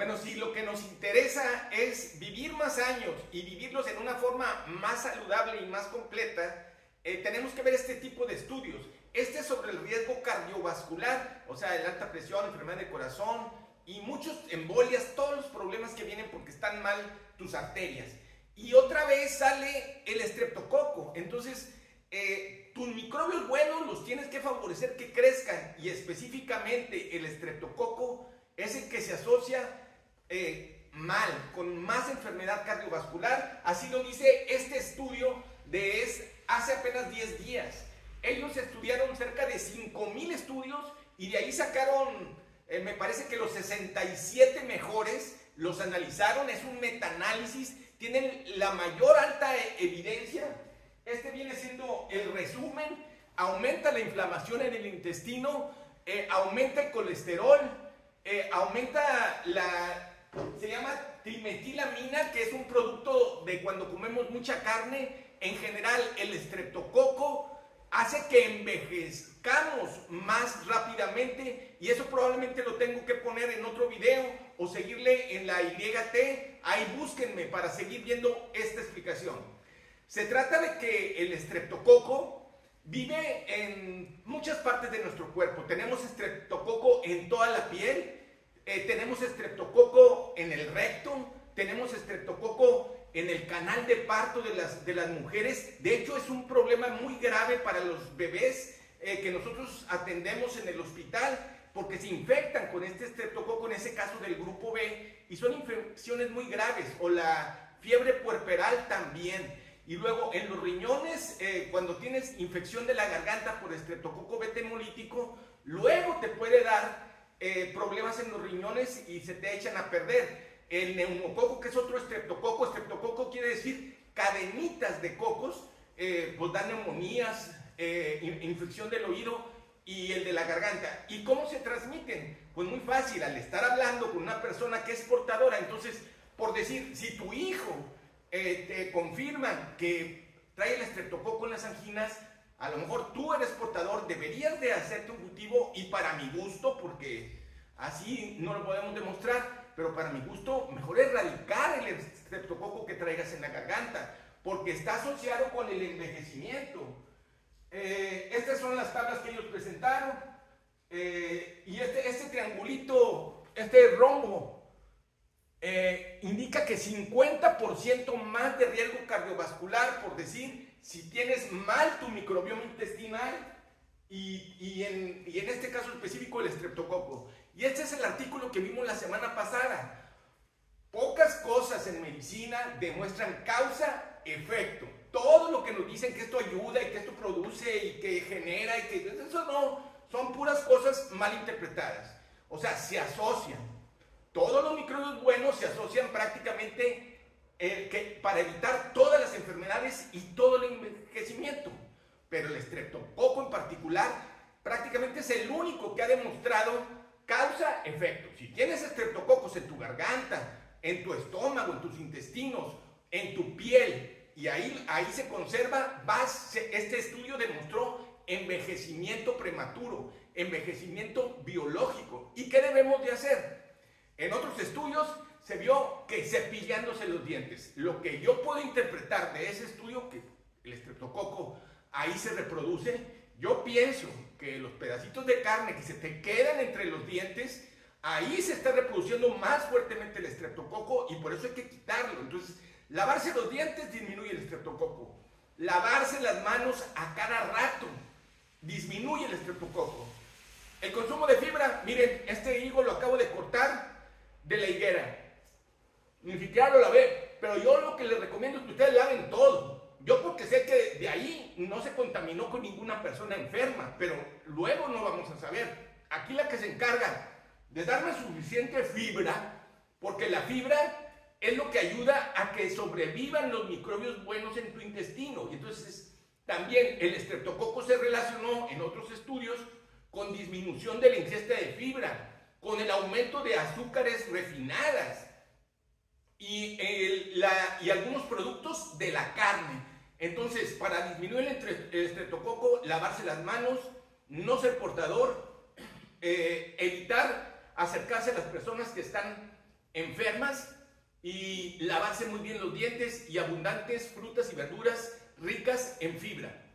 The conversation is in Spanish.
Bueno, si lo que nos interesa es vivir más años y vivirlos en una forma más saludable y más completa, tenemos que ver este tipo de estudios. Este es sobre el riesgo cardiovascular, o sea, el alta presión, enfermedad de corazón y muchos embolias, todos los problemas que vienen porque están mal tus arterias. Y otra vez sale el estreptococo. Entonces, tus microbios buenos los tienes que favorecer que crezcan, y específicamente el estreptococo es el que se asocia mal, con más enfermedad cardiovascular. Así lo dice este estudio hace apenas 10 días. Ellos estudiaron cerca de 5,000 estudios y de ahí sacaron, me parece que los 67 mejores, los analizaron, es un metaanálisis, tienen la mayor alta evidencia. Este viene siendo el resumen: aumenta la inflamación en el intestino, aumenta el colesterol, aumenta se llama trimetilamina, que es un producto de cuando comemos mucha carne. En general, el estreptococo hace que envejezcamos más rápidamente, y eso probablemente lo tengo que poner en otro video o seguirle en la YT. Ahí búsquenme para seguir viendo esta explicación. Se trata de que el estreptococo vive en muchas partes de nuestro cuerpo. Tenemos estreptococo en toda la piel, tenemos estreptococo en el recto, tenemos estreptococo en el canal de parto de las mujeres. De hecho, es un problema muy grave para los bebés que nosotros atendemos en el hospital, porque se infectan con este estreptococo, en ese caso del grupo B, y son infecciones muy graves, o la fiebre puerperal también. Y luego en los riñones, cuando tienes infección de la garganta por estreptococo beta hemolítico, luego te puede dar problemas en los riñones y se te echan a perder. El neumococo, que es otro estreptococo quiere decir cadenitas de cocos, pues da neumonías, infección del oído y el de la garganta. ¿Y cómo se transmiten? Pues muy fácil, al estar hablando con una persona que es portadora. Entonces, por decir, si tu hijo te confirman que trae el estreptococo en las anginas, a lo mejor tú eres portador, deberías de hacerte un cultivo, y para mi gusto, porque así no lo podemos demostrar, pero para mi gusto, mejor erradicar el estreptococo que traigas en la garganta, porque está asociado con el envejecimiento. Estas son las tablas que ellos presentaron, y este triangulito, este rombo, indica que 50% más de riesgo cardiovascular, por decir, si tienes mal tu microbioma intestinal, y en este caso específico el estreptococo. Y este es el artículo que vimos la semana pasada. Pocas cosas en medicina demuestran causa-efecto. Todo lo que nos dicen que esto ayuda y que esto produce y que genera, y que eso no, son puras cosas mal interpretadas. O sea, se asocian. Todos los microbios buenos se asocian prácticamente para evitar todas las enfermedades y todo el envejecimiento. Pero el estreptococo en particular prácticamente es el único que ha demostrado causa-efecto. Si tienes estreptococos en tu garganta, en tu estómago, en tus intestinos, en tu piel, y ahí se conserva, este estudio demostró envejecimiento prematuro, envejecimiento biológico. ¿Y qué debemos de hacer? En otros estudios se vio que cepillándose los dientes. Lo que yo puedo interpretar de ese estudio, que el estreptococo ahí se reproduce, yo pienso que los pedacitos de carne que se te quedan entre los dientes, ahí se está reproduciendo más fuertemente el estreptococo, y por eso hay que quitarlo. Entonces, lavarse los dientes disminuye el estreptococo. Lavarse las manos a cada rato disminuye el estreptococo. El consumo de fibra, miren, este higo lo acabo de cortar de la higuera. Ni siquiera lo lavé, pero yo lo que les recomiendo es que ustedes laven todo. Yo porque sé que de ahí no se contaminó con ninguna persona enferma, pero luego no vamos a saber. Aquí la que se encarga de darme suficiente fibra, porque la fibra es lo que ayuda a que sobrevivan los microbios buenos en tu intestino. Y entonces también el estreptococo se relacionó en otros estudios con disminución de la ingesta de fibra, con el aumento de azúcares refinadas y algunos productos de la carne. Entonces, para disminuir el estreptococo, lavarse las manos, no ser portador, evitar acercarse a las personas que están enfermas, y lavarse muy bien los dientes y abundantes frutas y verduras ricas en fibra.